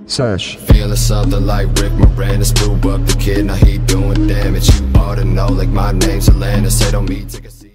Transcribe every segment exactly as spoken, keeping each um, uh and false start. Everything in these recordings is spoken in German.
Sash. Feeling something like Rick Moranis, blew up the kid, now he doing damage. You ought to know, like my name's Atlanta, say don't me, take a seat.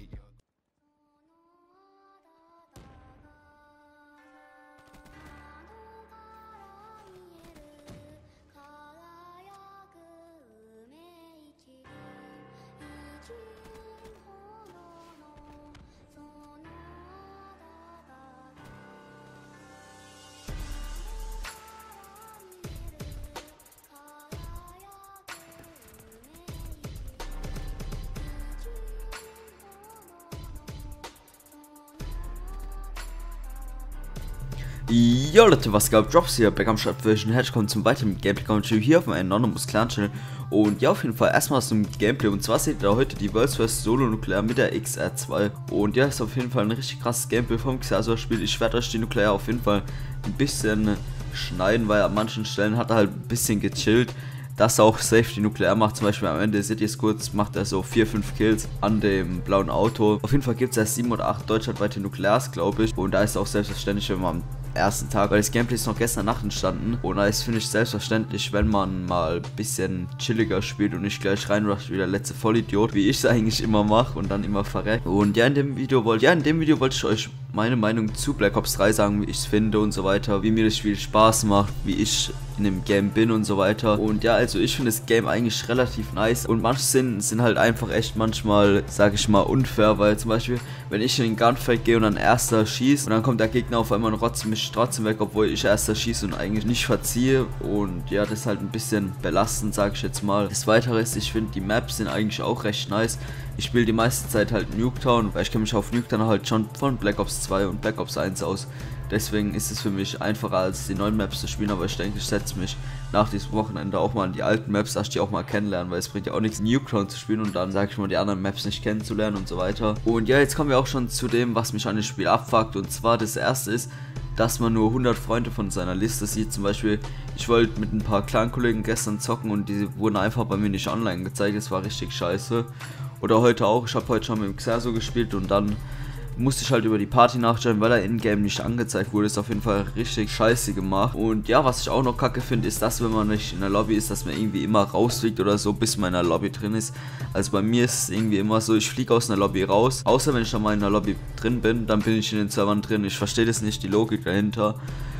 Jo Leute, was gab? Drops hier, Back am Start Version, herzlich willkommen zum weiteren Gameplay Commentary hier auf meinem Anonymous Clan Channel. Und ja, auf jeden Fall erstmal zum Gameplay, und zwar seht ihr da heute die World's First Solo Nuclear mit der X R zwei. Und ja, ist auf jeden Fall ein richtig krasses Gameplay vom Xaso Spiel. Ich werde euch die Nuclear auf jeden Fall ein bisschen schneiden, weil an manchen Stellen hat er halt ein bisschen gechillt. Dass er auch safe die Nuklear macht, zum Beispiel am Ende, seht ihr es kurz, macht er so vier, fünf Kills an dem blauen Auto. Auf jeden Fall gibt es erst sieben oder acht deutschlandweite Nuklears, glaube ich. Und da ist auch selbstverständlich, wenn man am ersten Tag, weil das Gameplay ist noch gestern Nacht entstanden. Und da ist, finde ich, selbstverständlich, wenn man mal ein bisschen chilliger spielt und nicht gleich reinrusht wie der letzte Vollidiot, wie ich es eigentlich immer mache und dann immer verreckt. Und ja, in dem Video wollte ja, in dem Video wollte ich euch meine Meinung zu Black Ops drei sagen, wie ich es finde und so weiter, wie mir das Spiel Spaß macht, wie ich in dem Game bin und so weiter. Und ja, also ich finde das Game eigentlich relativ nice, und manche sind, sind halt einfach echt manchmal, sage ich mal, unfair, weil zum Beispiel, wenn ich in den Gunfight gehe und dann erster schießt und dann kommt der Gegner auf einmal und rotzt mich trotzdem weg, obwohl ich erster schieße und eigentlich nicht verziehe, und ja, das ist halt ein bisschen belastend, sage ich jetzt mal. Das Weitere ist, ich finde die Maps sind eigentlich auch recht nice. Ich spiele die meiste Zeit halt Nuketown, weil ich kenne mich auf Nuketown halt schon von Black Ops zwei und Black Ops eins aus. Deswegen ist es für mich einfacher, als die neuen Maps zu spielen, aber ich denke, ich setze mich nach diesem Wochenende auch mal an die alten Maps, dass ich die auch mal kennenlernen, weil es bringt ja auch nichts, Nuketown zu spielen und dann, sage ich mal, die anderen Maps nicht kennenzulernen und so weiter. Und ja, jetzt kommen wir auch schon zu dem, was mich an dem Spiel abfuckt, und zwar das erste ist, dass man nur hundert Freunde von seiner Liste sieht. Zum Beispiel, ich wollte mit ein paar Clan-Kollegen gestern zocken und die wurden einfach bei mir nicht online gezeigt, das war richtig scheiße. Oder heute auch, ich habe heute schon mit dem Xaso gespielt und dann musste ich halt über die Party nachstellen, weil er in-game nicht angezeigt wurde. Ist auf jeden Fall richtig scheiße gemacht. Und ja, was ich auch noch kacke finde, ist, dass wenn man nicht in der Lobby ist, dass man irgendwie immer rausfliegt oder so, bis man in der Lobby drin ist. Also bei mir ist es irgendwie immer so, ich fliege aus einer Lobby raus, außer wenn ich dann mal in der Lobby drin bin, dann bin ich in den Servern drin. Ich verstehe das nicht, die Logik dahinter.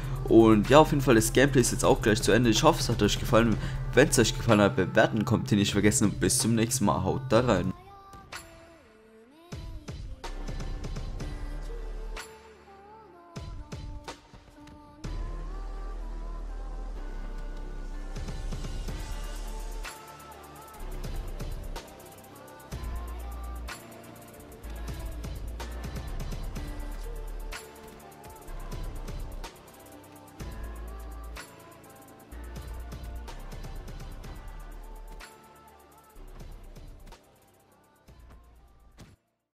Und ja, auf jeden Fall, das Gameplay ist jetzt auch gleich zu Ende. Ich hoffe, es hat euch gefallen. Wenn es euch gefallen hat, bewerten, kommt ihr nicht vergessen, und bis zum nächsten Mal. Haut da rein.